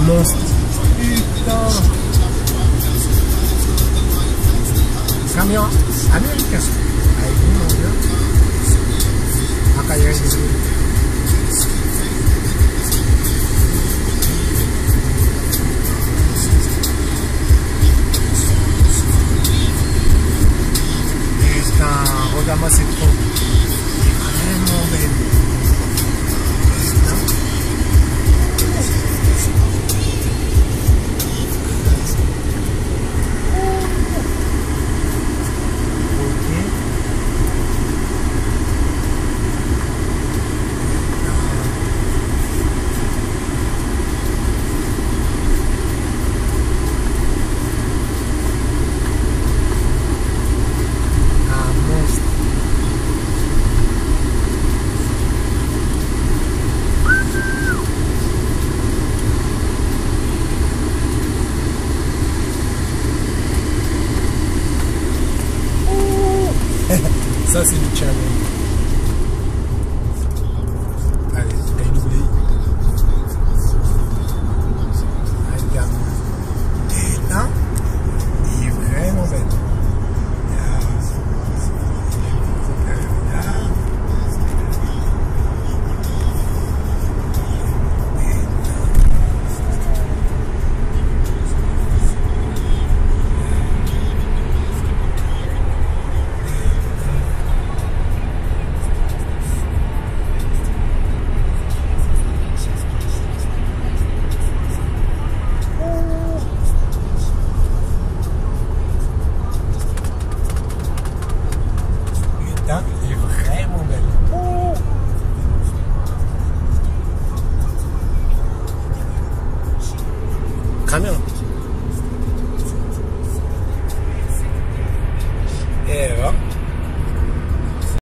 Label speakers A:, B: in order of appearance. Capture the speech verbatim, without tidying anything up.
A: monstre. Putain. Camion américain. Avec nous, mon Dieu. Accueillir les gens. Putain, regarde-moi cette trop. Vraiment belle. Ça c'est du challenge. Allez, elle oublie. Regarde. Putain, il est vraiment belle. Elle est vraiment belle. Oh. Caméra.